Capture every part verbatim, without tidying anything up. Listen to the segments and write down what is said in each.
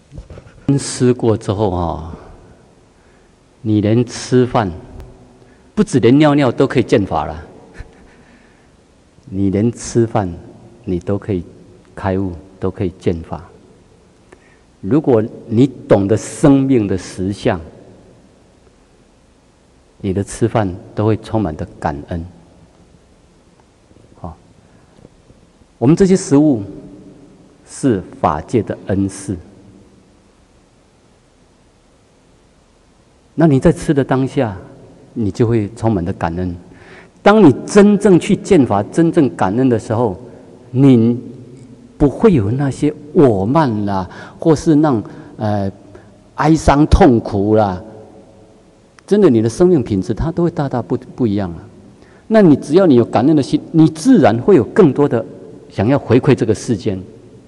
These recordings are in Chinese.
恩师过之后啊，你连吃饭，不止连尿尿都可以见法了。你连吃饭，你都可以开悟，都可以见法。如果你懂得生命的实相，你的吃饭都会充满的感恩。好，我们这些食物是法界的恩赐。那你在吃的当下，你就会充满的感恩。当你真正去见法、真正感恩的时候，你不会有那些我慢啦，或是那种呃哀伤痛苦啦。真的，你的生命品质它都会大大不不一样了。那你只要你有感恩的心，你自然会有更多的想要回馈这个世间。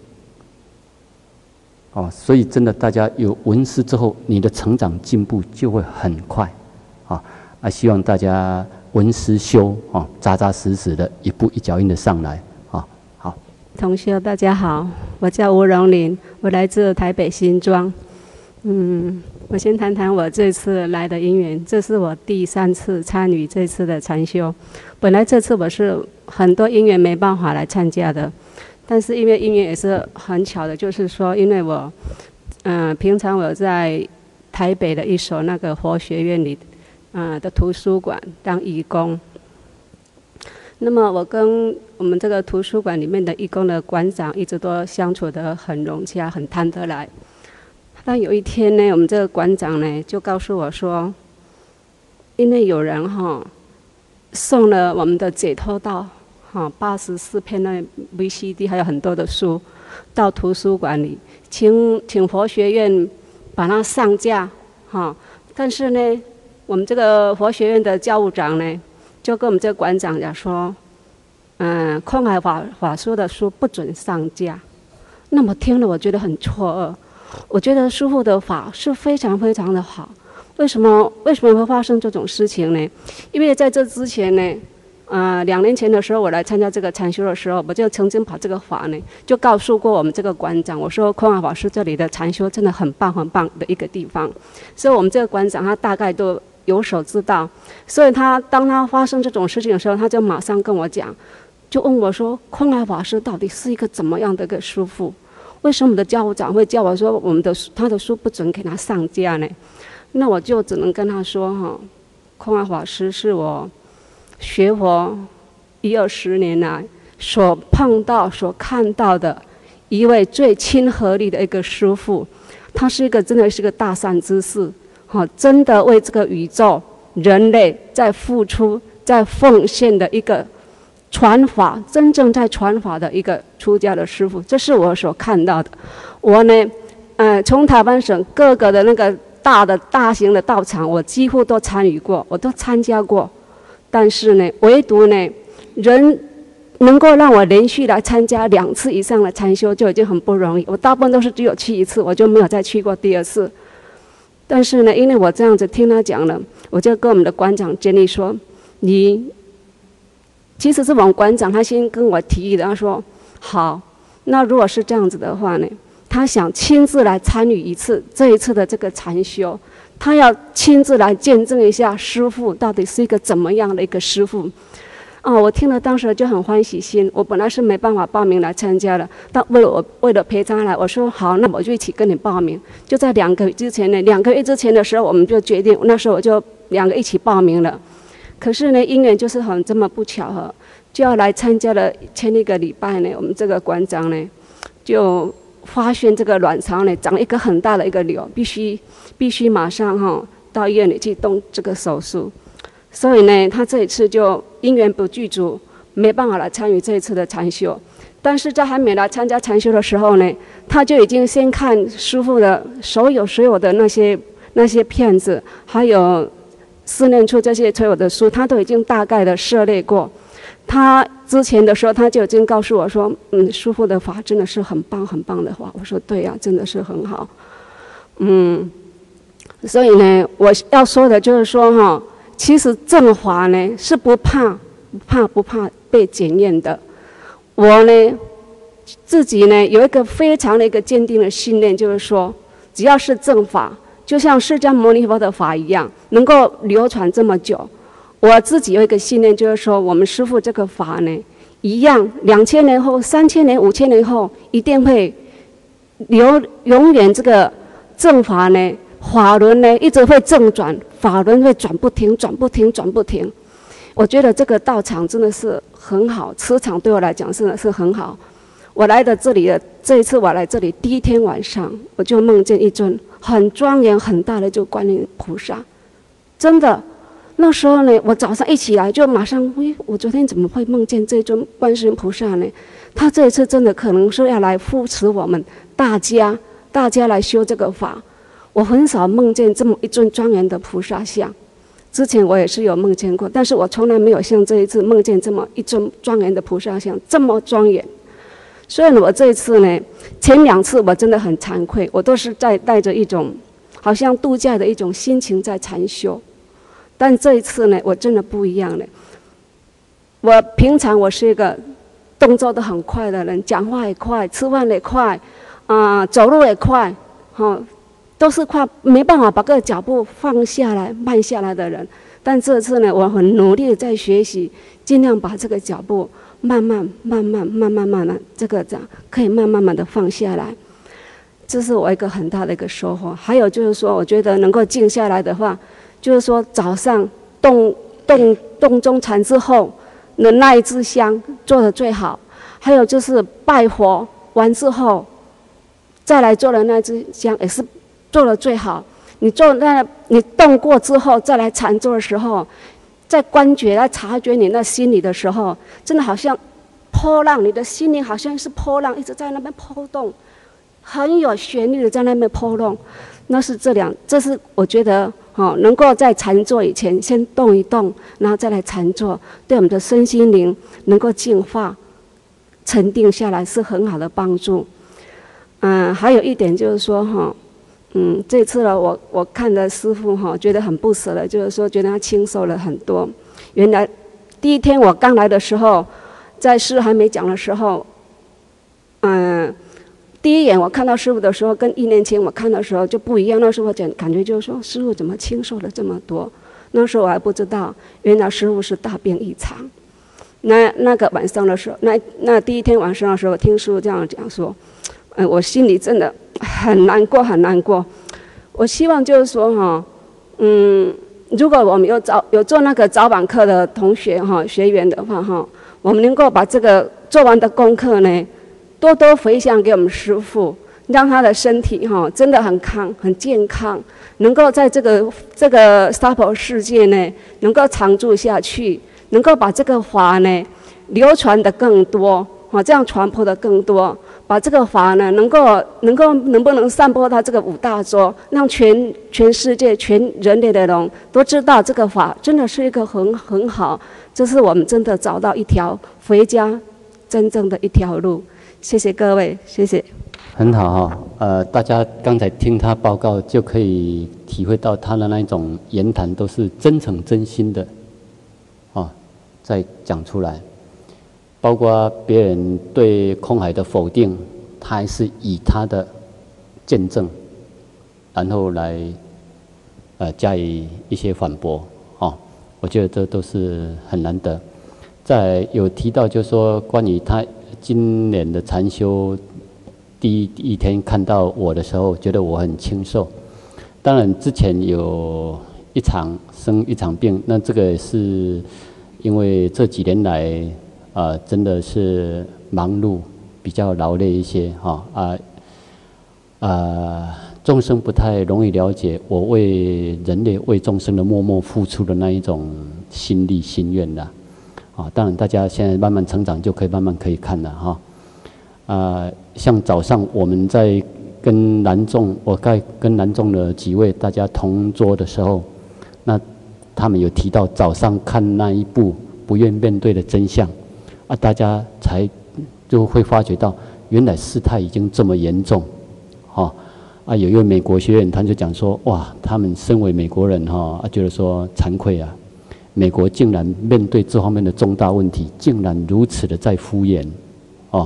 哦，所以真的，大家有闻思之后，你的成长进步就会很快，啊啊！希望大家闻思修啊，扎扎实实的，一步一脚印的上来啊。好， 同学大家好，我叫吴荣林，我来自台北新庄。嗯，我先谈谈我这次来的因缘，这是我第三次参与这次的禅修。本来这次我是很多因缘没办法来参加的。但是因为因缘也是很巧的，就是说，因为我，嗯、呃，平常我在台北的一所那个佛学院里，呃的图书馆当义工。那么我跟我们这个图书馆里面的义工的馆长一直都相处得很融洽，很谈得来。但有一天呢，我们这个馆长呢就告诉我说，因为有人哈送了我们的解脱道。哈，八十四篇的 V C D 还有很多的书，到图书馆里，请请佛学院把它上架，哈。但是呢，我们这个佛学院的教务长呢，就跟我们这个馆长讲说，嗯，空海法法师的书不准上架。那么听了，我觉得很错愕。我觉得师父的法是非常非常的好，为什么为什么会发生这种事情呢？因为在这之前呢。呃，两年前的时候，我来参加这个禅修的时候，我就曾经把这个法呢，就告诉过我们这个馆长，我说空海法师这里的禅修真的很棒很棒的一个地方，所以我们这个馆长他大概都有所知道，所以他当他发生这种事情的时候，他就马上跟我讲，就问我说，空海法师到底是一个怎么样的一个师父？为什么我们的教务长会叫我说我们的他的书不准给他上架呢？那我就只能跟他说哈，空海法师是我学佛一二十年来所碰到、所看到的一位最亲和力的一个师父，他是一个真的是个大善之士，哈，真的为这个宇宙人类在付出、在奉献的一个传法，真正在传法的一个出家的师父，这是我所看到的。我呢，呃，从台湾省各个的那个大的大型的道场，我几乎都参与过，我都参加过。但是呢，唯独呢，人能够让我连续来参加两次以上的禅修就已经很不容易。我大部分都是只有去一次，我就没有再去过第二次。但是呢，因为我这样子听他讲了，我就跟我们的馆长建议说，你其实是我们馆长他先跟我提议的，他说好，那如果是这样子的话呢，他想亲自来参与一次这一次的这个禅修。他要亲自来见证一下师父到底是一个怎么样的一个师父，啊！我听了当时就很欢喜心。我本来是没办法报名来参加的，但为了我为了陪他来，我说好，那我就一起跟你报名。就在两个月之前呢，两个月之前的时候，我们就决定，那时候我就两个一起报名了。可是呢，因缘就是很这么不巧合，就要来参加了。前一个礼拜呢，我们这个馆长呢，就发现这个卵巢呢长了一个很大的一个瘤，必须。必须马上哈、哦、到医院里去动这个手术，所以呢，他这一次就因缘不具足，没办法来参与这一次的禅修。但是在还没来参加禅修的时候呢，他就已经先看师父的所有所有的那些那些片子，还有思念处这些所有的书，他都已经大概的涉猎过。他之前的时候，他就已经告诉我说，嗯，师父的法真的是很棒很棒的话。我说对呀、啊，真的是很好，嗯。所以呢，我要说的就是说哈，其实正法呢是不怕不怕不怕被检验的。我呢自己呢有一个非常的一个坚定的信念，就是说， 只要是正法，就像释迦牟尼佛的法一样，能够流传这么久。我自己有一个信念，就是说我们师父这个法呢，一样两千年后、三千年、五千年后，一定会留永远这个正法呢，法轮呢一直会正转，法轮会转不停、转不停、转不停。我觉得这个道场真的是很好，磁场对我来讲真的是很好。我来的这里的这一次我来这里第一天晚上，我就梦见一尊很庄严很大的就观音菩萨，真的。那时候呢，我早上一起来就马上，哎，我昨天怎么会梦见这尊观世音菩萨呢？他这一次真的可能是要来扶持我们大家，大家来修这个法。我很少梦见这么一尊庄严的菩萨像。之前我也是有梦见过，但是我从来没有像这一次梦见这么一尊庄严的菩萨像，这么庄严。所以呢，我这一次呢，前两次我真的很惭愧，我都是在带着一种好像度假的一种心情在禅修。但这一次呢，我真的不一样了。我平常我是一个动作都很快的人，讲话也快，吃饭也快，啊、呃，走路也快，哦，都是快，没办法把个脚步放下来、慢下来的人。但这次呢，我很努力的在学习，尽量把这个脚步慢慢、慢慢、慢慢、慢慢，这个这样可以慢慢慢的放下来。这是我一个很大的一个收获。还有就是说，我觉得能够静下来的话，就是说早上动动动中禅之后的那一支香做得最好。还有就是拜佛完之后，再来做的那支香也是做得最好。你做那，你动过之后再来禅坐的时候，在观觉、来察觉你那心里的时候，真的好像波浪，你的心灵好像是波浪，一直在那边波动，很有旋律的在那边波动。那是这两，这是我觉得哦，能够在禅坐以前先动一动，然后再来禅坐，对我们的身心灵能够净化、沉定下来是很好的帮助。嗯，还有一点就是说哈。嗯，这次呢，我我看的师父哈，觉得很不舍的，就是说觉得他清瘦了很多。原来第一天我刚来的时候，在师还没讲的时候，嗯，第一眼我看到师父的时候，跟一年前我看的时候就不一样。那时候我感感觉就是说，师父怎么清瘦了这么多？那时候我还不知道，原来师父是大病一场。那那个晚上的时候，那那第一天晚上的时候，听师父这样讲说，嗯，我心里真的很难过，很难过。我希望就是说哈，嗯，如果我们有早有做那个早晚课的同学哈学员的话哈，我们能够把这个做完的功课呢，多多回向给我们师父，让他的身体哈真的很康很健康，能够在这个这个娑婆世界呢能够常住下去，能够把这个法呢流传的更多，啊，这样传播的更多。把这个法呢，能够能够能不能散播到这个五大洲，让全全世界全人类的人都知道这个法真的是一个很很好，这是我们真的找到一条回家真正的一条路。谢谢各位，谢谢。 很好哈，呃，大家刚才听他报告就可以体会到他的那一种言谈都是真诚真心的，啊，再讲出来。包括别人对空海的否定，他还是以他的见证，然后来呃加以一些反驳，哦，我觉得这都是很难得。再有提到就是说关于他今年的禅修第一第一天看到我的时候，觉得我很清瘦。当然之前有一场生一场病，那这个是因为这几年来。啊、呃，真的是忙碌，比较劳累一些哈啊啊，众生不太容易了解我为人类、为众生的默默付出的那一种心力、心愿啦。啊，当然大家现在慢慢成长，就可以慢慢可以看了哈。啊，像早上我们在跟南众，我该跟南众的几位大家同桌的时候，那他们有提到早上看那一部不愿面对的真相。啊，大家才就会发觉到，原来事态已经这么严重，哈、哦！啊，有一位美国学员，他就讲说，哇，他们身为美国人，哈、哦，啊，觉得说惭愧啊，美国竟然面对这方面的重大问题，竟然如此的在敷衍，哦，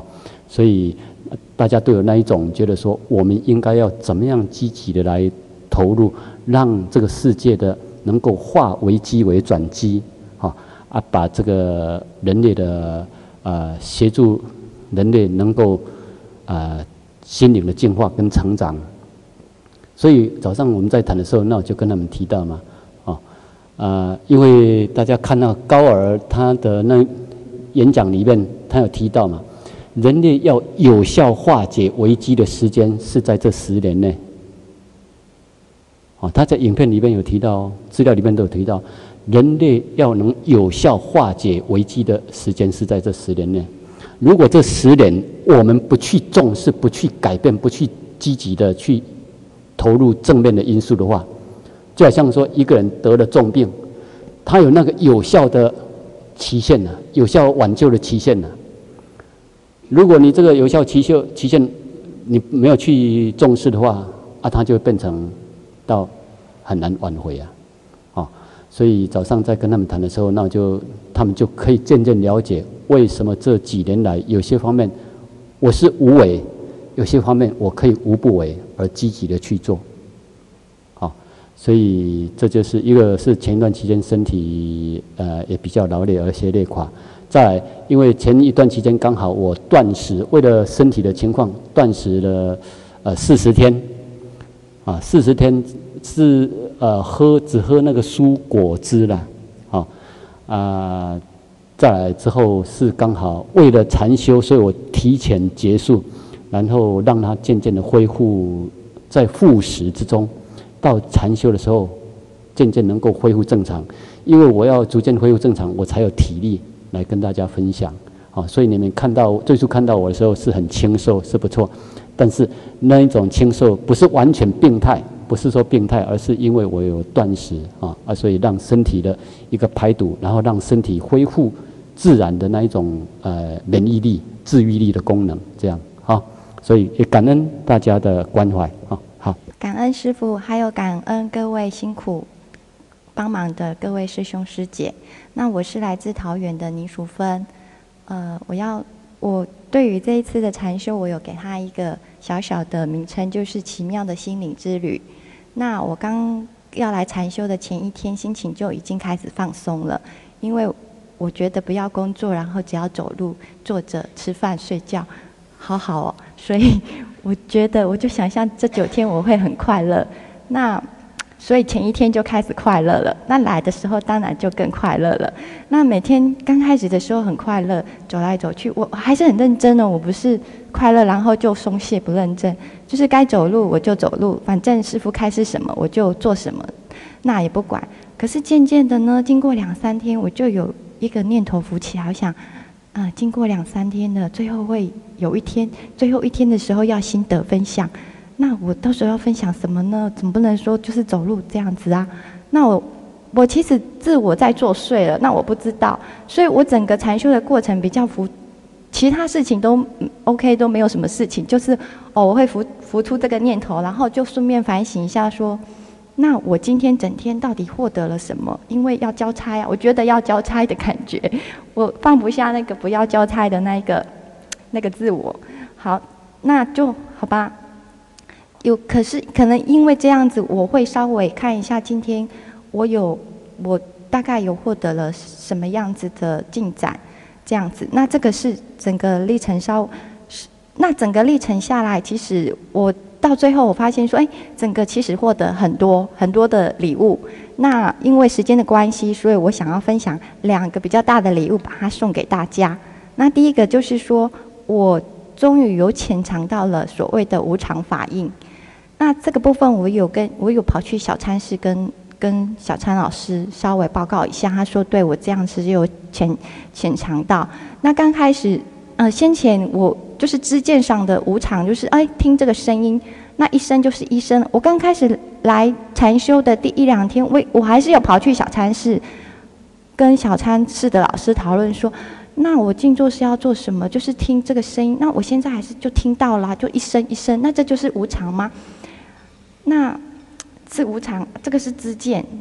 所以大家都有那一种觉得说，我们应该要怎么样积极的来投入，让这个世界的能够化危机为转机，啊啊，把这个人类的呃协助人类能够呃心灵的进化跟成长。所以早上我们在谈的时候，那我就跟他们提到嘛，啊呃，因为大家看到高尔他的那演讲里面，他有提到嘛。人类要有效化解危机的时间是在这十年内。哦，他在影片里面有提到，资料里面都有提到，人类要能有效化解危机的时间是在这十年内。如果这十年我们不去重视、不去改变、不去积极的去投入正面的因素的话，就好像说一个人得了重病，他有那个有效的期限呢、啊，有效挽救的期限呢、啊。如果你这个有效期限期限你没有去重视的话，啊，它就会变成到很难挽回啊，哦，所以早上在跟他们谈的时候，那就他们就可以渐渐了解为什么这几年来有些方面我是无为，有些方面我可以无不为而积极的去做，好、哦，所以这就是一个是前一段期间身体呃也比较劳累而些累垮。再来，因为前一段期间刚好我断食，为了身体的情况断食了呃四十天，啊四十天是呃喝只喝那个蔬果汁啦，啊啊再来之后是刚好为了禅修，所以我提前结束，然后让它渐渐的恢复在复食之中，到禅修的时候渐渐能够恢复正常，因为我要逐渐恢复正常，我才有体力来跟大家分享，啊，所以你们看到最初看到我的时候是很清瘦，是不错，但是那一种清瘦不是完全病态，不是说病态，而是因为我有断食啊啊，所以让身体的一个排毒，然后让身体恢复自然的那一种呃免疫力、治愈力的功能，这样啊，所以也感恩大家的关怀啊，好， 感恩师父，还有感恩各位辛苦帮忙的各位师兄师姐。那我是来自桃园的倪淑芬，呃，我要我对于这一次的禅修，我有给他一个小小的名称，就是奇妙的心灵之旅。那我刚要来禅修的前一天，心情就已经开始放松了，因为我觉得不要工作，然后只要走路、坐着、吃饭、睡觉，好好哦。所以我觉得，我就想象这九天我会很快乐。那所以前一天就开始快乐了，那来的时候当然就更快乐了。那每天刚开始的时候很快乐，走来走去，我还是很认真哦，我不是快乐然后就松懈不认真，就是该走路我就走路，反正师父开示什么我就做什么，那也不管。可是渐渐的呢，经过两三天，我就有一个念头浮起来，我想，呃，经过两三天的，最后会有一天，最后一天的时候要心得分享。那我到时候要分享什么呢？总不能说就是走路这样子啊。那我我其实自我在作祟了，那我不知道，所以我整个禅修的过程比较浮，其他事情都 OK 都没有什么事情，就是哦我会浮浮出这个念头，然后就顺便反省一下说，那我今天整天到底获得了什么？因为要交差啊，我觉得要交差的感觉，我放不下那个不要交差的那个那个自我。好，那就好吧。有，可是可能因为这样子，我会稍微看一下今天我有我大概有获得了什么样子的进展，这样子。那这个是整个历程稍，那整个历程下来，其实我到最后我发现说，哎，整个其实获得很多很多的礼物。那因为时间的关系，所以我想要分享两个比较大的礼物，把它送给大家。那第一个就是说，我终于有浅尝到了所谓的无常法印。那这个部分我有跟我有跑去小参室跟跟小参老师稍微报告一下，他说对我这样子有浅浅尝到。那刚开始呃先前我就是知见上的无常，就是哎听这个声音，那一声就是一声。我刚开始来禅修的第一两天，我我还是有跑去小参室跟小参室的老师讨论说，那我静坐是要做什么？就是听这个声音。那我现在还是就听到了，就一声一声，那这就是无常吗？那是无常，这个是知见。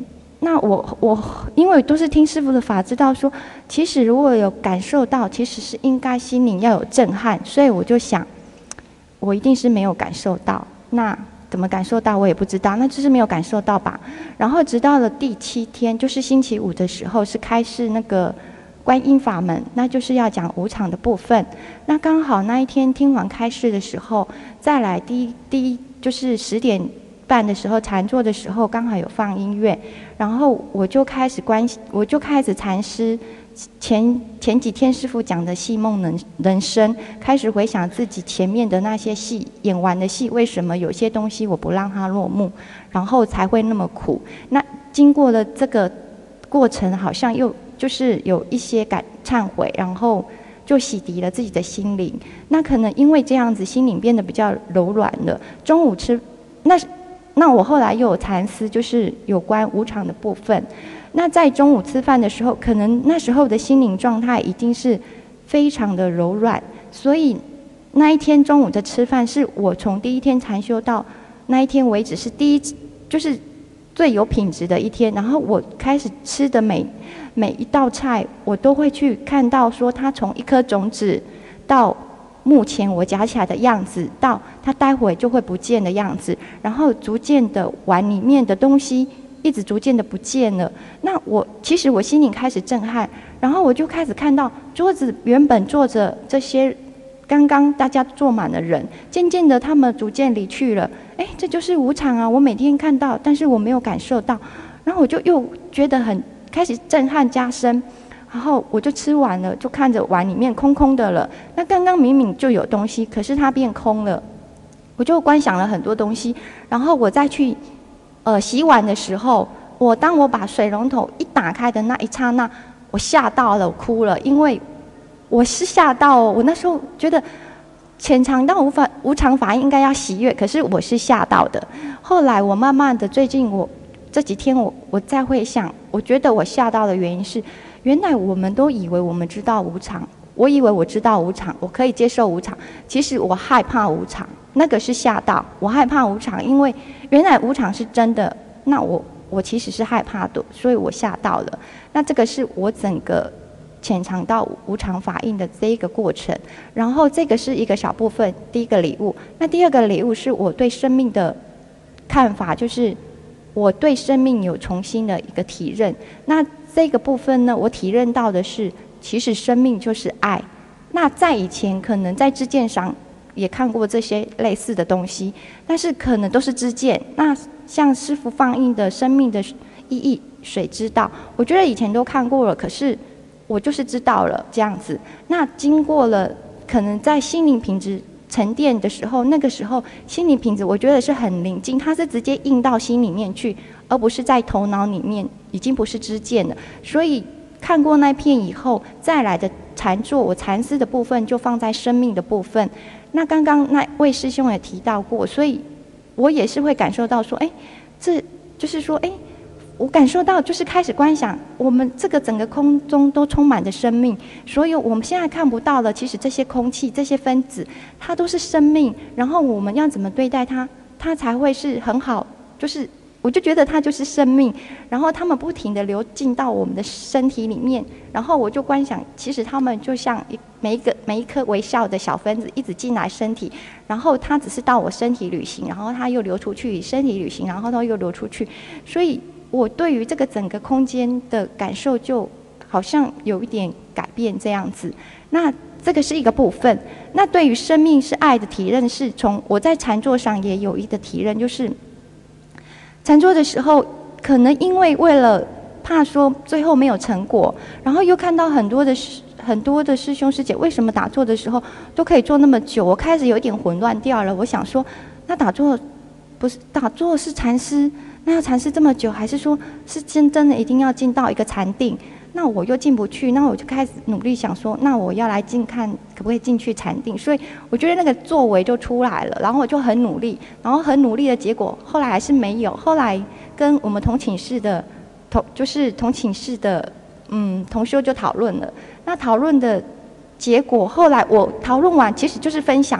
那我我因为都是听师父的法，知道说，其实如果有感受到，其实是应该心灵要有震撼，所以我就想，我一定是没有感受到。那怎么感受到我也不知道，那就是没有感受到吧。然后直到了第七天，就是星期五的时候，是开示那个观音法门，那就是要讲无常的部分。那刚好那一天听完开示的时候，再来第一第一就是十点半的时候禅坐的时候，刚好有放音乐，然后我就开始关，我就开始禅师前前几天师父讲的戏梦人人生，开始回想自己前面的那些戏演完的戏，为什么有些东西我不让它落幕，然后才会那么苦。那经过了这个过程，好像又就是有一些感忏悔，然后就洗涤了自己的心灵。那可能因为这样子，心灵变得比较柔软了。中午吃那。那我后来又有禅思，就是有关无常的部分。那在中午吃饭的时候，可能那时候的心灵状态已经是非常的柔软，所以那一天中午的吃饭是我从第一天禅修到那一天为止是第一，就是最有品质的一天。然后我开始吃的每每一道菜，我都会去看到说它从一颗种子到目前我夹起来的样子，到它待会就会不见的样子，然后逐渐的碗里面的东西一直逐渐的不见了。那我其实我心里开始震撼，然后我就开始看到桌子原本坐着这些刚刚大家坐满了人，渐渐的他们逐渐离去了。哎，这就是无常啊！我每天看到，但是我没有感受到，然后我就又觉得很开始震撼加深。然后我就吃完了，就看着碗里面空空的了。那刚刚明明就有东西，可是它变空了。我就观想了很多东西。然后我再去，呃，洗碗的时候，我当我把水龙头一打开的那一刹那，我吓到了，我哭了，因为我是吓到哦。我那时候觉得潜藏到无法无常法应该要喜悦，可是我是吓到的。后来我慢慢的，最近我这几天我我再会想，我觉得我吓到的原因是。原来我们都以为我们知道无常，我以为我知道无常，我可以接受无常。其实我害怕无常，那个是吓到我害怕无常，因为原来无常是真的。那我我其实是害怕的，所以我吓到了。那这个是我整个潜藏到无常法印的这一个过程。然后这个是一个小部分，第一个礼物。那第二个礼物是我对生命的看法，就是我对生命有重新的一个体认。那这个部分呢，我体认到的是，其实生命就是爱。那在以前可能在知见上也看过这些类似的东西，但是可能都是知见。那像师父放映的生命的意义，谁知道？我觉得以前都看过了，可是我就是知道了这样子。那经过了可能在心灵品质沉淀的时候，那个时候心灵品质我觉得是很宁静，它是直接印到心里面去，而不是在头脑里面，已经不是知见了。所以看过那片以后，再来的禅坐，我禅思的部分就放在生命的部分。那刚刚那位师兄也提到过，所以我也是会感受到说，哎，这就是说，哎，我感受到就是开始观想，我们这个整个空中都充满着生命，所以我们现在看不到的，其实这些空气、这些分子，它都是生命。然后我们要怎么对待它，它才会是很好？就是我就觉得它就是生命，然后它们不停地流进到我们的身体里面，然后我就观想，其实它们就像一每一个每一颗微小的小分子一直进来身体，然后它只是到我身体旅行，然后它又流出去，身体旅行，然后它又流出去，所以我对于这个整个空间的感受就好像有一点改变这样子。那这个是一个部分。那对于生命是爱的体认，是从我在禅坐上也有一个体认，就是禅坐的时候，可能因为为了怕说最后没有成果，然后又看到很多的很多的师兄师姐为什么打坐的时候都可以坐那么久，我开始有点混乱掉了。我想说，那打坐不是打坐是禅师，那要禅师这么久，还是说是真真的一定要进到一个禅定？那我又进不去，那我就开始努力想说，那我要来进看可不可以进去禅定。所以我觉得那个作为就出来了，然后我就很努力，然后很努力的结果后来还是没有。后来跟我们同寝室的同就是同寝室的嗯同修就讨论了，那讨论的结果后来我讨论完其实就是分享，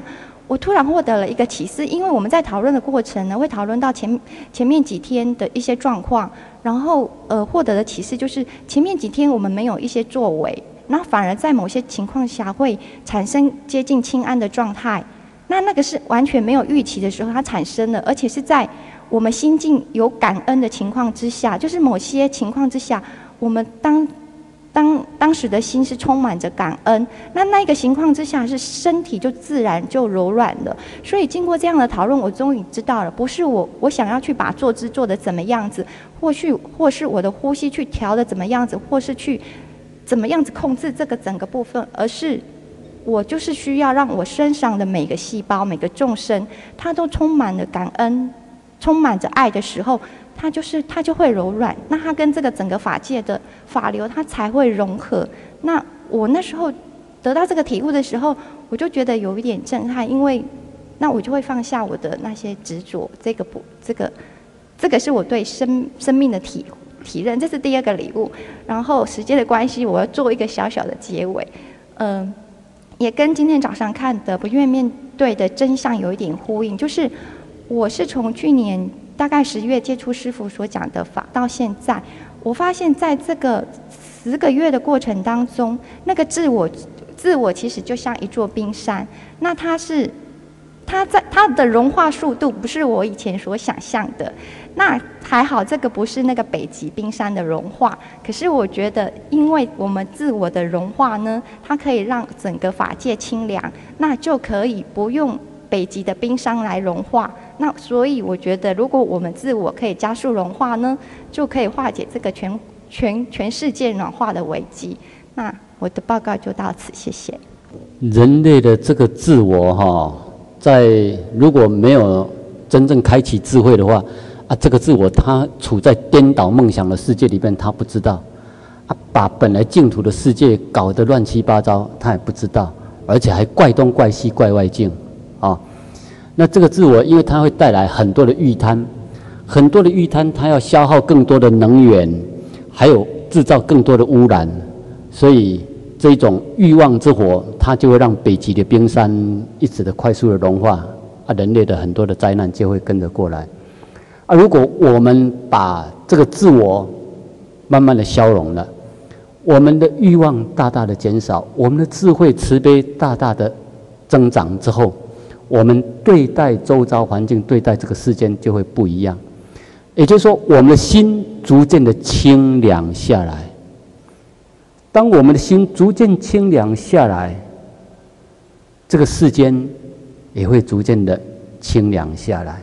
我突然获得了一个启示，因为我们在讨论的过程呢，会讨论到前前面几天的一些状况，然后呃获得的启示就是前面几天我们没有一些作为，然后反而在某些情况下会产生接近轻安的状态。那那个是完全没有预期的时候，它产生了，而且是在我们心境有感恩的情况之下，就是某些情况之下，我们当当当时的心是充满着感恩，那那个情况之下，是身体就自然就柔软了。所以经过这样的讨论，我终于知道了，不是我我想要去把坐姿做的怎么样子，或许或是我的呼吸去调的怎么样子，或是去怎么样子控制这个整个部分，而是我就是需要让我身上的每个细胞、每个众生，它都充满了感恩、充满着爱的时候，它就是它就会柔软，那它跟这个整个法界的法流，它才会融合。那我那时候得到这个体悟的时候，我就觉得有一点震撼，因为那我就会放下我的那些执着，这个不，这个这个是我对生生命的体体认，这是第二个礼物。然后时间的关系，我要做一个小小的结尾，嗯、呃。也跟今天早上看的不愿面对的真相有一点呼应，就是我是从去年大概十月接触师父所讲的法到现在，我发现在这个十个月的过程当中，那个自我自我其实就像一座冰山，那它是它在它的融化速度不是我以前所想象的。那还好，这个不是那个北极冰山的融化。可是我觉得，因为我们自我的融化呢，它可以让整个法界清凉，那就可以不用北极的冰山来融化。那所以我觉得，如果我们自我可以加速融化呢，就可以化解这个全全全世界暖化的危机。那我的报告就到此，谢谢。 人类的这个自我哈，在如果没有真正开启智慧的话。啊，这个自我他处在颠倒梦想的世界里面，他不知道，啊，把本来净土的世界搞得乱七八糟，他也不知道，而且还怪东怪西怪外境，啊，那这个自我，因为它会带来很多的欲贪，很多的欲贪，它要消耗更多的能源，还有制造更多的污染，所以这种欲望之火，它就会让北极的冰山一直的快速的融化，啊，人类的很多的灾难就会跟着过来。啊，如果我们把这个自我慢慢的消融了，我们的欲望大大的减少，我们的智慧慈悲大大的增长之后，我们对待周遭环境、对待这个世间就会不一样。也就是说，我们的心逐渐的清凉下来。当我们的心逐渐清凉下来，这个世间也会逐渐的清凉下来。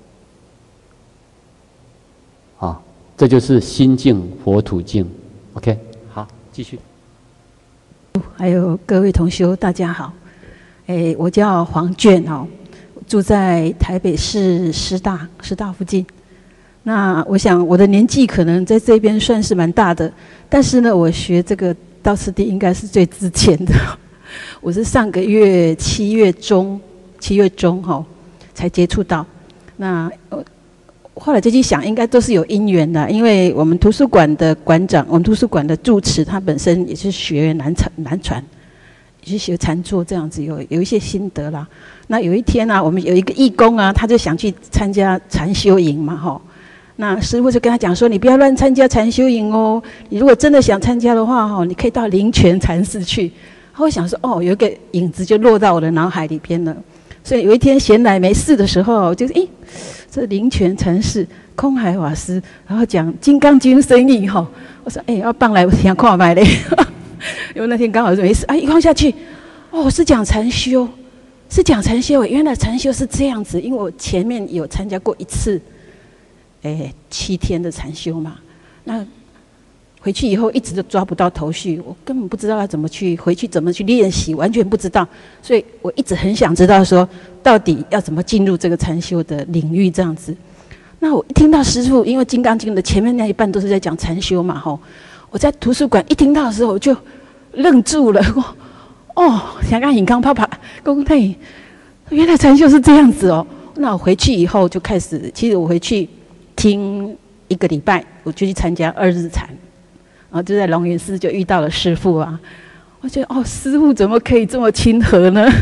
啊，这就是心净佛土净。OK， 好，继续。 还有各位同修，大家好。诶，我叫黄娟哦，住在台北市师大师大附近。那我想我的年纪可能在这边算是蛮大的，但是呢，我学这个道次第应该是最之前的。我是上个月七月中，七月中哈、哦、才接触到。那后来就去想，应该都是有因缘的，因为我们图书馆的馆长，我们图书馆的住持，他本身也是学南传，南传，也是学禅坐这样子，有有一些心得啦。那有一天啊，我们有一个义工啊，他就想去参加禅修营嘛，吼。那师父就跟他讲说，你不要乱参加禅修营哦，你如果真的想参加的话，吼，你可以到灵泉禅寺去。我想说，哦，有一个影子就落到我的脑海里边了。所以有一天闲来没事的时候，就是诶，这灵泉禅寺空海法师，然后讲《金刚经》生意哈，我说诶，要放来我听看卖嘞，因为那天刚好没事，啊，一放下去，哦，是讲禅修，是讲禅修，原来禅修是这样子，因为我前面有参加过一次，诶，七天的禅修嘛，那回去以后一直都抓不到头绪，我根本不知道要怎么去回去怎么去练习，完全不知道，所以我一直很想知道说，到底要怎么进入这个禅修的领域这样子。那我一听到师父，因为《金刚经》的前面那一半都是在讲禅修嘛，吼，我在图书馆一听到的时候，我就愣住了，我哦，想看尹康爸爸公太，原来禅修是这样子哦。那我回去以后就开始，其实我回去听一个礼拜，我就去参加二日禅。然后就在龙云寺就遇到了师父啊，我觉得哦，师父怎么可以这么亲和呢？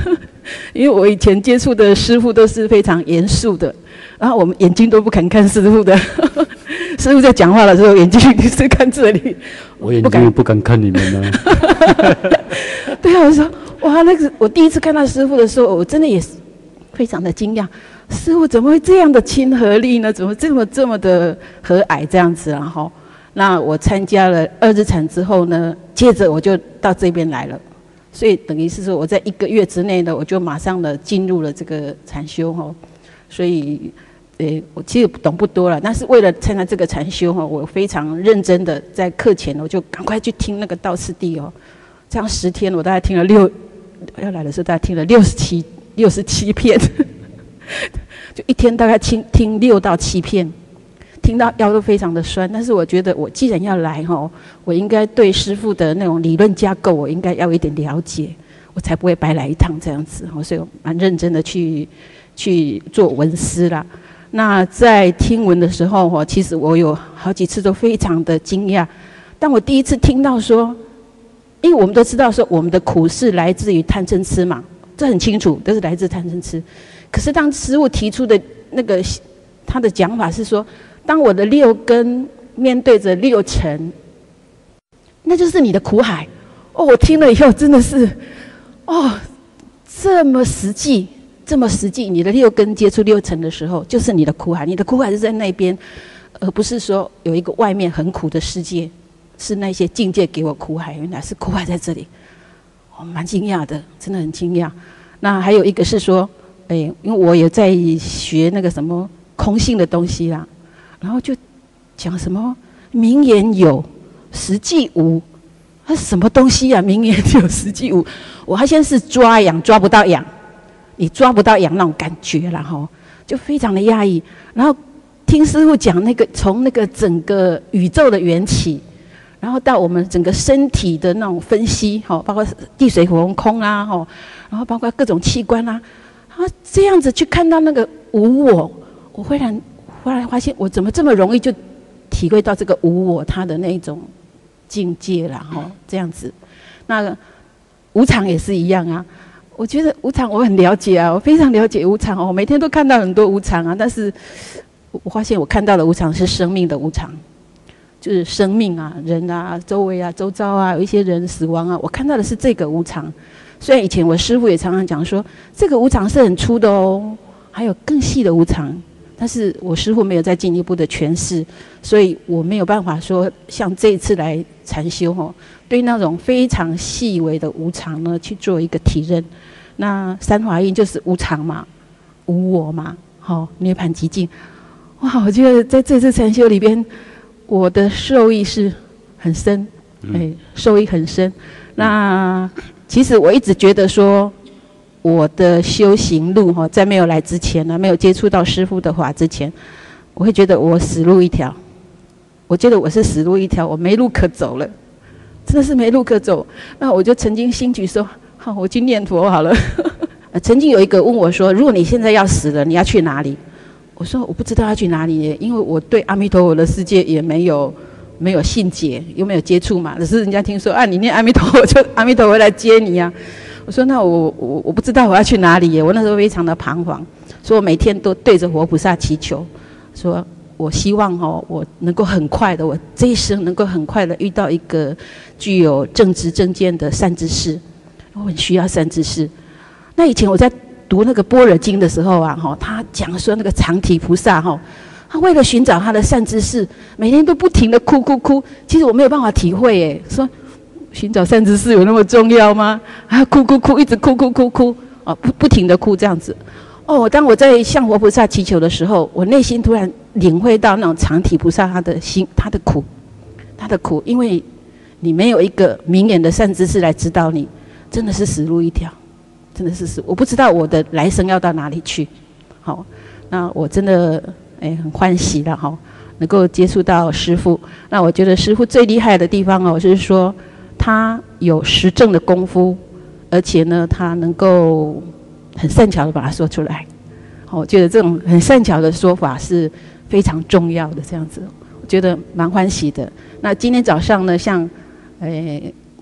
因为我以前接触的师父都是非常严肃的，然后我们眼睛都不敢看师父的。师父在讲话的时候，眼睛是看这里， 我眼睛也不敢看你们呢。 对啊，我说哇，那个我第一次看到师父的时候，我真的也是非常的惊讶，师父怎么会这样的亲和力呢？怎么这么这么的和蔼这样子？然后，那我参加了二日禅之后呢，接着我就到这边来了，所以等于是说我在一个月之内呢，我就马上的进入了这个禅修哈，所以。诶，我其实懂不多了，但是为了参加这个禅修哈，我非常认真的在课前我就赶快去听那个道次第哦，这样十天我大概听了六，要来的时候大概听了六十七六十七片，就一天大概听听六到七片，听到腰都非常的酸。但是我觉得我既然要来哈，我应该对师父的那种理论架构我应该要有一点了解，我才不会白来一趟这样子。所以我蛮认真的去去做闻思啦。那在听闻的时候，其实我有好几次都非常的惊讶。当我第一次听到说，因为我们都知道说我们的苦是来自于贪嗔痴嘛，这很清楚，都是来自贪嗔痴。可是当师父提出的那个他的讲法是说，当我的六根面对着六尘，那就是你的苦海。哦，我听了以后真的是，哦，这么实际。这么实际，你的六根接触六尘的时候，就是你的苦海。你的苦海是在那边，而不是说有一个外面很苦的世界，是那些境界给我苦海。原来是苦海在这里，我、哦、蛮惊讶的，真的很惊讶。那还有一个是说，哎，因为我也在学那个什么空性的东西啦，然后就讲什么名言有，实际无，它是什么东西啊？名言有，实际无，我还先是抓痒，抓不到痒。你抓不到痒那种感觉啦吼，就非常的压抑。然后听师父讲那个从那个整个宇宙的缘起，然后到我们整个身体的那种分析吼，包括地水火风空啊吼，然后包括各种器官啊，啊这样子去看到那个无我，我忽然忽然发现我怎么这么容易就体会到这个无我它的那种境界啦吼，这样子。那无常也是一样啊。我觉得无常我很了解啊，我非常了解无常哦，我每天都看到很多无常啊，但是我发现我看到的无常是生命的无常，就是生命啊、人啊、周围啊、周遭啊，有一些人死亡啊，我看到的是这个无常。虽然以前我师父也常常讲说，这个无常是很粗的哦，还有更细的无常，但是我师父没有再进一步的诠释，所以我没有办法说像这一次来禅修哦，对那种非常细微的无常呢去做一个体认。那三华印就是无常嘛，无我嘛，好、哦、涅槃寂静。哇，我觉得在这次禅修里边，我的受益是很深，哎，受益很深。那其实我一直觉得说，我的修行路哈，在没有来之前呢，没有接触到师父的法之前，我会觉得我死路一条。我觉得我是死路一条，我没路可走了，真的是没路可走。那我就曾经心举说，好，我去念佛好了。曾经有一个问我说，如果你现在要死了，你要去哪里？我说我不知道要去哪里耶，因为我对阿弥陀佛的世界也没有没有信解，又没有接触嘛。可是人家听说啊，你念阿弥陀佛，就阿弥陀佛来接你呀、啊。我说那我我我不知道我要去哪里耶。我那时候非常的彷徨，所以我每天都对着活菩萨祈求，说我希望哦，我能够很快的，我这一生能够很快的遇到一个具有正直正见的善知识。我很需要善知识。那以前我在读那个般若经的时候啊，哈，他讲说那个常体菩萨哈，他为了寻找他的善知识，每天都不停的哭哭哭。其实我没有办法体会耶，说寻找善知识有那么重要吗？啊，哭哭哭，一直哭哭哭哭，啊，不不停的哭这样子。哦，当我在向活菩萨祈求的时候，我内心突然领会到那种常体菩萨他的心，他的苦，他的苦，因为你没有一个明眼的善知识来指导你，真的是死路一条。真的是死，我不知道我的来生要到哪里去。好，那我真的哎很欢喜的哈，能够接触到师父。那我觉得师父最厉害的地方哦，就是说他有实证的功夫，而且呢，他能够很善巧的把它说出来。好，我觉得这种很善巧的说法是非常重要的。这样子，我觉得蛮欢喜的。那今天早上呢，像哎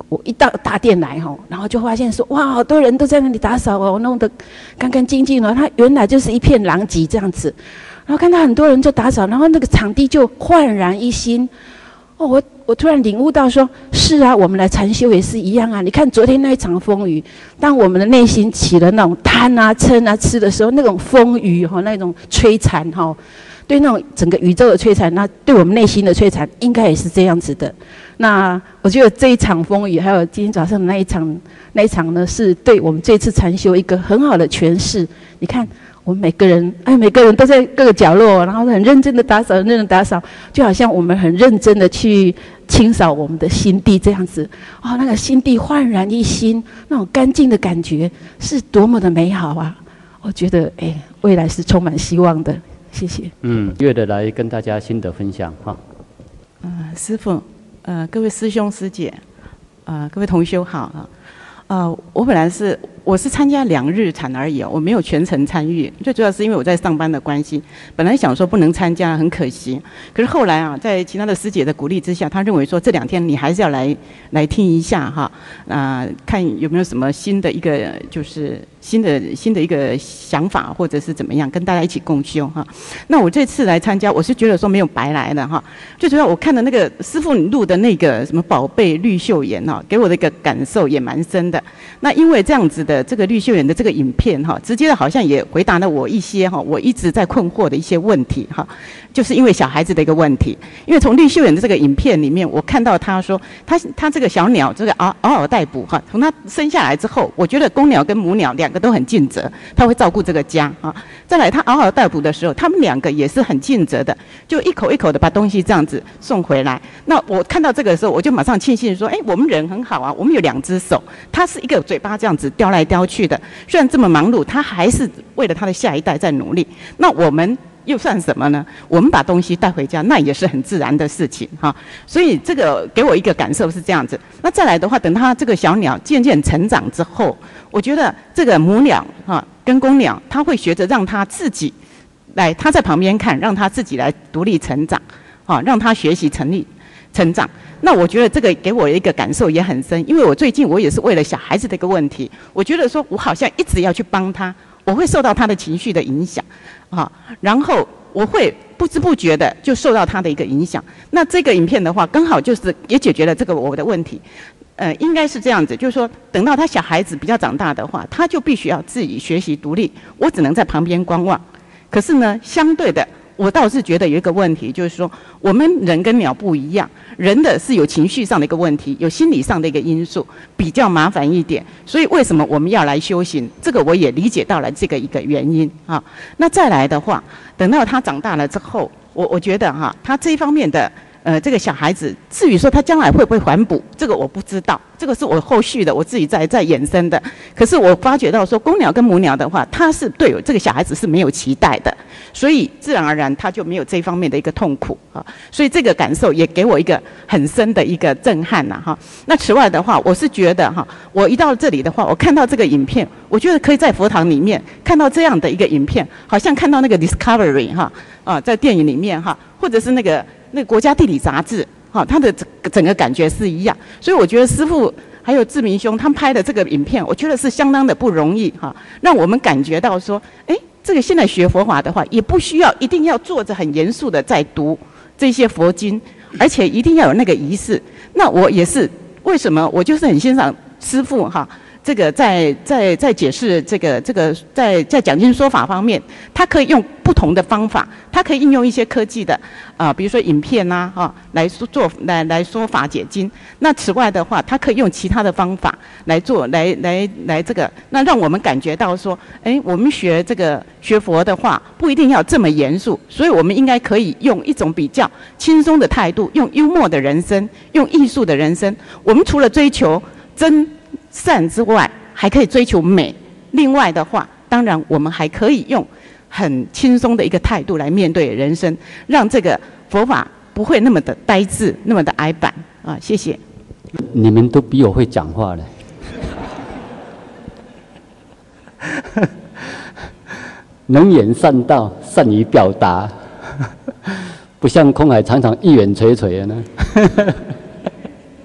我一到大殿来哈，然后就发现说，哇，好多人都在那里打扫哦，弄得干干净净了。它原来就是一片狼藉这样子，然后看到很多人就打扫，然后那个场地就焕然一新。哦，我我突然领悟到说，是啊，我们来禅修也是一样啊。你看昨天那一场风雨，当我们的内心起了那种贪啊、嗔啊、痴的时候，那种风雨哈，那种摧残哈。对那种整个宇宙的摧残，那对我们内心的摧残，应该也是这样子的。那我觉得这一场风雨，还有今天早上的那一场，那一场呢，是对我们这次禅修一个很好的诠释。你看，我们每个人，哎，每个人都在各个角落，然后很认真的打扫，认真的打扫，就好像我们很认真的去清扫我们的心地这样子。哦，那个心地焕然一新，那种干净的感觉，是多么的美好啊！我觉得，哎，未来是充满希望的。谢谢。 嗯，月的来跟大家心得分享哈。 呃，师父，呃，各位师兄师姐，呃，各位同修好啊。呃，我本来是我是参加两日禅而已，我没有全程参与。最主要是因为我在上班的关系，本来想说不能参加，很可惜。可是后来啊，在其他的师姐的鼓励之下，她认为说这两天你还是要来来听一下哈，啊、呃，看有没有什么新的一个就是新的新的一个想法，或者是怎么样，跟大家一起共修哈。那我这次来参加，我是觉得说没有白来的哈。最主要我看的那个师父录的那个什么宝贝绿秀妍哈，给我的一个感受也蛮深的。那因为这样子的这个绿秀妍的这个影片哈，直接的好像也回答了我一些哈，我一直在困惑的一些问题哈，就是因为小孩子的一个问题。因为从绿秀妍的这个影片里面，我看到他说，他他这个小鸟这个嗷嗷嗷待哺哈，从他生下来之后，我觉得公鸟跟母鸟两个都很尽责，他会照顾这个家啊。再来，他嗷嗷待哺的时候，他们两个也是很尽责的，就一口一口的把东西这样子送回来。那我看到这个的时候，我就马上庆幸说，哎，我们人很好啊，我们有两只手，他是一个嘴巴这样子叼来叼去的，虽然这么忙碌，他还是为了他的下一代在努力。那我们又算什么呢？我们把东西带回家，那也是很自然的事情哈。所以这个给我一个感受是这样子。那再来的话，等它这个小鸟渐渐成长之后，我觉得这个母鸟哈跟公鸟，它会学着让它自己来，它在旁边看，让它自己来独立成长，啊，让它学习成立成长。那我觉得这个给我一个感受也很深，因为我最近我也是为了小孩子的一个问题，我觉得说我好像一直要去帮他，我会受到他的情绪的影响，啊，然后我会不知不觉的就受到他的一个影响。那这个影片的话，刚好就是也解决了这个我的问题。呃，应该是这样子，就是说，等到他小孩子比较长大的话，他就必须要自己学习独立，我只能在旁边观望。可是呢，相对的，我倒是觉得有一个问题，就是说，我们人跟鸟不一样，人的是有情绪上的一个问题，有心理上的一个因素，比较麻烦一点。所以为什么我们要来修行？这个我也理解到了这个一个原因啊。那再来的话，等到他长大了之后，我我觉得哈，他这一方面的。呃，这个小孩子，至于说他将来会不会还哺，这个我不知道，这个是我后续的我自己在在衍生的。可是我发觉到说，公鸟跟母鸟的话，他是对这个小孩子是没有期待的，所以自然而然他就没有这方面的一个痛苦啊。所以这个感受也给我一个很深的一个震撼呐、啊、哈。那此外的话，我是觉得哈，我一到这里的话，我看到这个影片，我觉得可以在佛堂里面看到这样的一个影片，好像看到那个 Discovery 哈啊，在电影里面哈，或者是那个。那个国家地理杂志，哈，它的整整个感觉是一样，所以我觉得师父还有志明兄他们拍的这个影片，我觉得是相当的不容易哈，让我们感觉到说，哎，这个现在学佛法的话，也不需要一定要坐着很严肃的在读这些佛经，而且一定要有那个仪式。那我也是为什么我就是很欣赏师父哈。这个在在在解释这个这个在在讲经说法方面，它可以用不同的方法，它可以应用一些科技的啊、呃，比如说影片呐、啊，哈，来说做来来说法解经。那此外的话，它可以用其他的方法来做，来来来这个，那让我们感觉到说，哎，我们学这个学佛的话，不一定要这么严肃，所以我们应该可以用一种比较轻松的态度，用幽默的人生，用艺术的人生。我们除了追求真。善之外，还可以追求美。另外的话，当然我们还可以用很轻松的一个态度来面对人生，让这个佛法不会那么的呆滞，那么的矮板啊！谢谢。 你们都比我会讲话了。能言善道，善于表达，不像空海常常一眼垂垂的呢。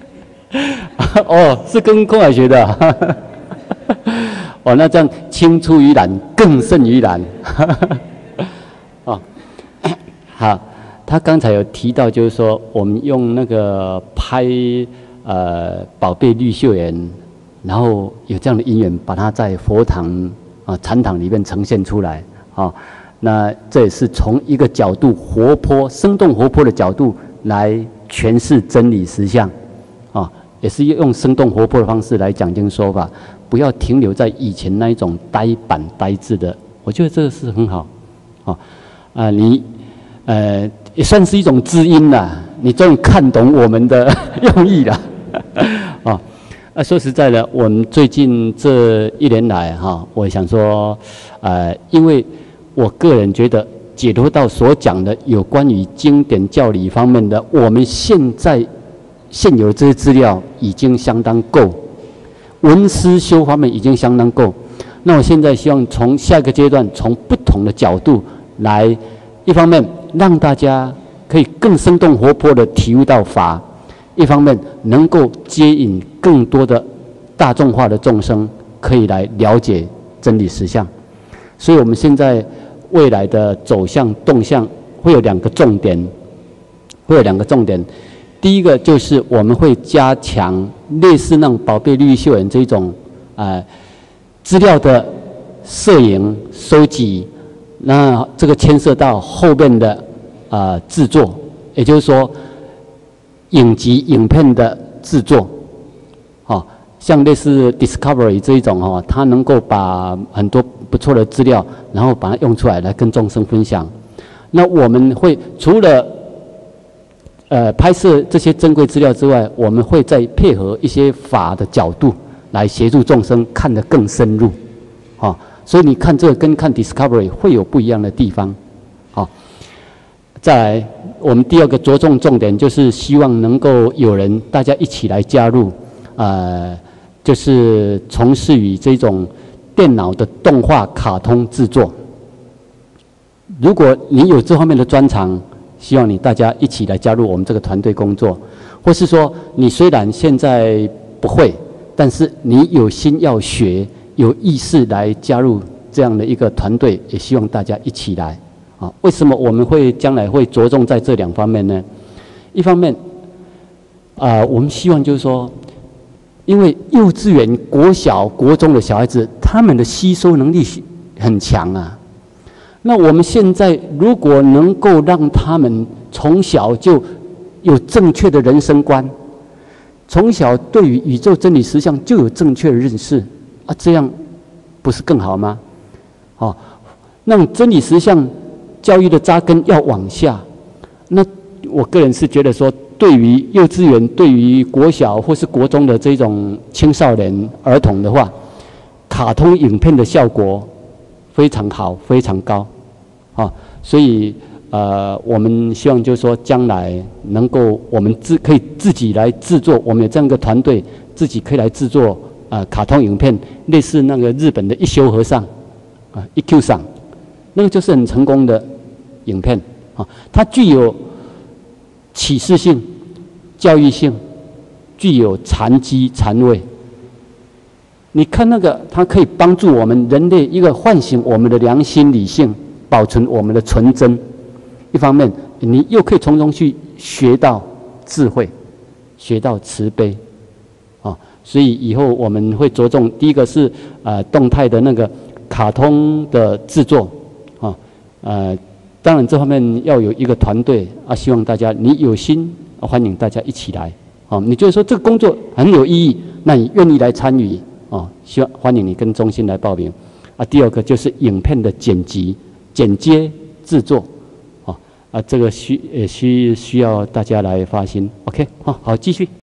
哦，是跟空海学的、啊。哦，那这样青出于蓝更胜于蓝。哦，好，他刚才有提到，就是说我们用那个拍呃宝贝绿秀园，然后有这样的因缘，把它在佛堂啊禅堂里面呈现出来啊、哦。那这也是从一个角度活泼、生动活泼的角度来诠释真理实相啊、哦，也是用生动活泼的方式来讲经说法。不要停留在以前那一种呆板呆滞的，我觉得这个是很好，啊、哦，啊、呃，你，呃，也算是一种知音啦，你终于看懂我们的用意了，啊，啊，说实在的，我们最近这一年来哈、哦，我想说，呃，因为我个人觉得解脱道所讲的有关于经典教理方面的，我们现在现有的这些资料已经相当够。闻思修方面已经相当够，那我现在希望从下一个阶段，从不同的角度来，一方面让大家可以更生动活泼的体悟到法，一方面能够接引更多的大众化的众生，可以来了解真理实相。所以我们现在未来的走向动向会有两个重点，会有两个重点。第一个就是我们会加强类似那种宝贝绿秀园这种呃资料的摄影收集，那这个牵涉到后面的呃制作，也就是说影集影片的制作，哦，像类似 Discovery 这一种哦，它能够把很多不错的资料，然后把它用出来来跟众生分享。那我们会除了呃，拍摄这些珍贵资料之外，我们会再配合一些法的角度来协助众生看得更深入，哦，所以你看这个跟看 Discovery 会有不一样的地方，好、哦，再来，我们第二个着重重点就是希望能够有人大家一起来加入，呃，就是从事于这种电脑的动画卡通制作。如果你有这方面的专长，希望你大家一起来加入我们这个团队工作，或是说你虽然现在不会，但是你有心要学，有意识来加入这样的一个团队，也希望大家一起来啊。为什么我们会将来会着重在这两方面呢？一方面，啊、呃，我们希望就是说，因为幼稚园、国小、国中的小孩子，他们的吸收能力很强啊。那我们现在如果能够让他们从小就有正确的人生观，从小对于宇宙真理实相就有正确的认识啊，这样不是更好吗？哦，让真理实相教育的扎根要往下。那我个人是觉得说，对于幼稚园、对于国小或是国中的这种青少年儿童的话，卡通影片的效果非常好，非常高，啊、哦，所以呃，我们希望就是说，将来能够我们自可以自己来制作，我们有这样一个团队，自己可以来制作呃卡通影片，类似那个日本的一休和尚啊，一 Q 赏，那个就是很成功的影片啊，它具有启示性、教育性，具有禅机禅味。你看那个，它可以帮助我们人类一个唤醒我们的良心理性，保存我们的纯真。一方面，你又可以从中去学到智慧，学到慈悲，啊，所以以后我们会着重第一个是呃动态的那个卡通的制作，啊，呃，当然这方面要有一个团队啊，希望大家你有心，欢迎大家一起来，啊，你觉得说这个工作很有意义，那你愿意来参与。哦，希望欢迎你跟中心来报名啊。第二个就是影片的剪辑、剪接、制作，哦啊，这个需呃需需要大家来发心。OK， 好，好，继续。